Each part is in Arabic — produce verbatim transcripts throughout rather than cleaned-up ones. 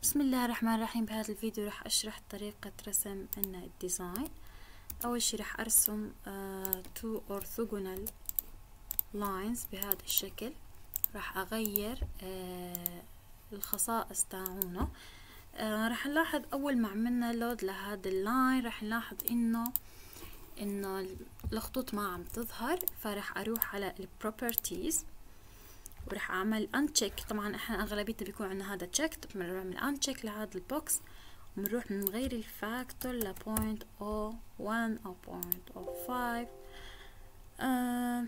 بسم الله الرحمن الرحيم. بهذا الفيديو راح اشرح طريقة رسم لنا الديزاين. اول شي راح ارسم آه two orthogonal lines بهذا الشكل. راح اغير آه الخصائص تاعونه. آه راح نلاحظ اول ما عملنا لود لهذا اللاين راح نلاحظ انه انه الخطوط ما عم تظهر، فراح اروح على البروبرتيز وراح اعمل uncheck. طبعا احنا اغلبيتنا بيكون عندنا هذا checked، بنعمل uncheck لهذا البوكس وبنروح نغير الفاكتور ل بوينت او واحد او بوينت او خمسة آه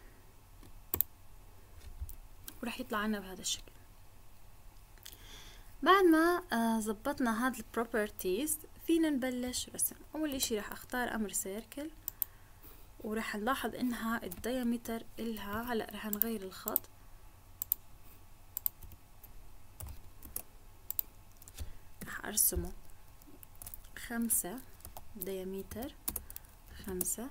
وراح يطلع عنا بهذا الشكل. بعد ما آه زبطنا هذا البروبرتيز فينا نبلش رسم. اول اشي راح اختار امر سيركل وراح نلاحظ انها الديامتر الها هلا راح نغير الخط. راح ارسمه خمسة ديامتر خمسة.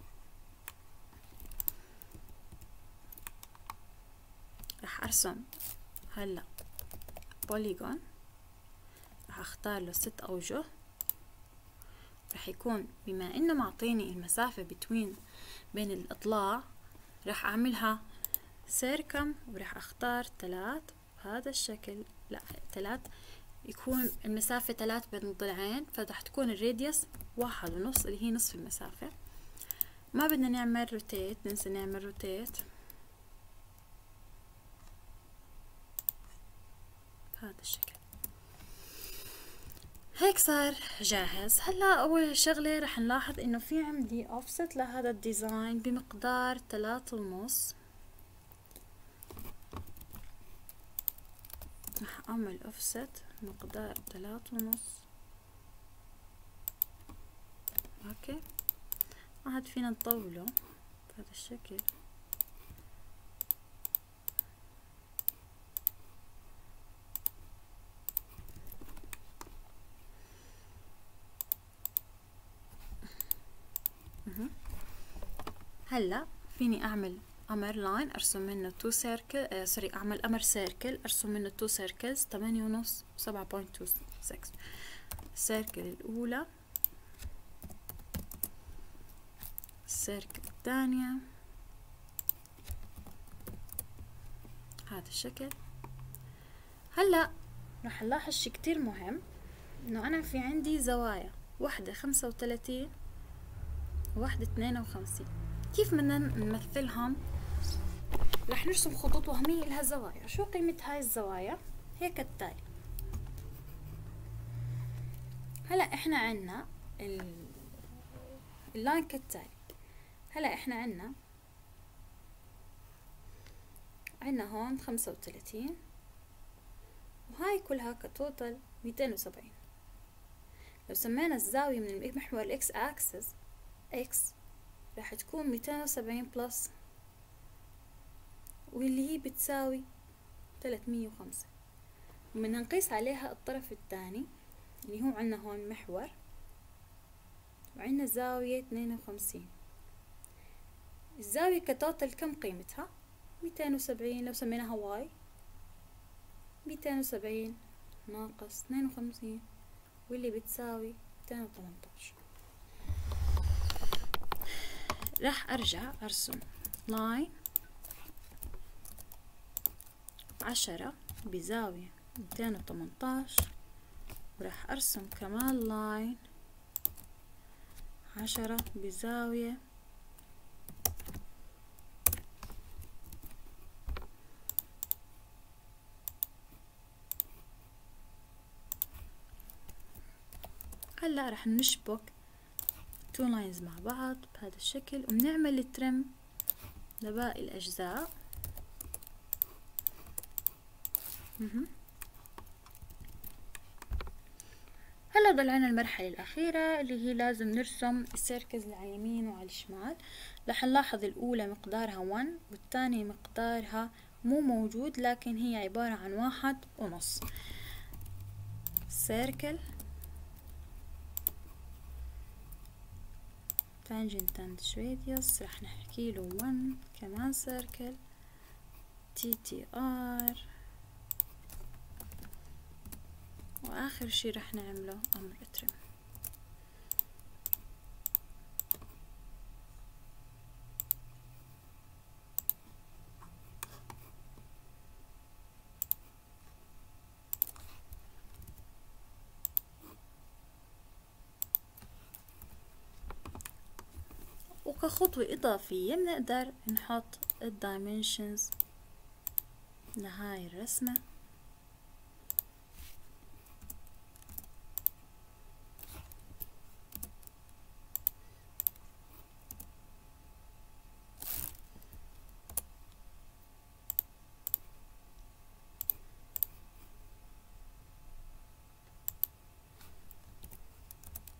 راح ارسم هلا بوليجون، راح اختار له ست اوجه. راح يكون بما انه معطيني المسافة بتوين بين الاضلاع راح اعملها سيركم وراح اختار تلات بهذا الشكل. لا تلات يكون المسافة تلات بين الضلعين، فراح تكون الراديوس واحد ونص اللي هي نصف المسافة. ما بدنا نعمل روتيت، ننسى نعمل روتيت بهذا الشكل. هيك صار جاهز. هلا اول شغلة رح نلاحظ انه في عندي اوفست لهذا الديزاين بمقدار تلاتة ونص. رح اعمل اوفست مقدار تلاتة ونص. اوكي، عاد فينا نطوله بهذا الشكل. هلا فيني اعمل امر لاين ارسم منه تو سيركل آه سوري اعمل امر سيركل ارسم منه تو سيركلز ثمانية ونص سبعة بوينت تو ستة. السيركل الاولى، السيركل الثانية هذا الشكل. هلا راح نلاحظ شي كتير مهم، انه انا في عندي زوايا واحدة خمسة وثلاثين وواحدة اثنين وخمسين. كيف بدنا نمثلهم؟ رح نرسم خطوط وهمية لها زوايا. شو قيمة هاي الزوايا؟ هي كالتالي. هلا احنا عنا اللاين كالتالي. هلا احنا عنا عنا هون خمسة وثلاثين وهاي كلها كتوتال ميتين وسبعين. لو سمينا الزاوية من المحور الاكس اكسس اكس راح تكون ميتين وسبعين بلس واللي هي بتساوي ثلاثمية وخمسة. وبدنا نقيس عليها الطرف الثاني اللي هو عنا هون محور وعنا زاوية اثنين وخمسين. الزاوية كتوتال كم قيمتها؟ ميتين وسبعين. لو سميناها واي ميتين وسبعين ناقص اثنين وخمسين واللي بتساوي ميتين وثمنتاش. راح ارجع ارسم لاين عشرة بزاوية ميتين وثمنتاش وراح ارسم كمان لاين عشرة بزاوية هلا راح نشبك تو لاينز مع بعض بهذا الشكل وبنعمل الترم لباقي الاجزاء. هلا ضلعنا المرحلة الأخيرة اللي هي لازم نرسم السيركلز على اليمين وعلى الشمال. رح نلاحظ الأولى مقدارها واحد والثانية مقدارها مو موجود لكن هي عبارة عن واحد ونص. سيركل تانجنت اند راديوس رح نحكي له واحد كمان سيركل تي تي ار واخر شي رح نعمله امر ترم. وكخطوة إضافية بنقدر نحط الدايمنشنز لهاي الرسمة.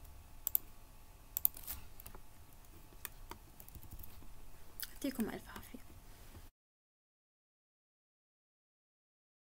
يعطيكم ألف عافية.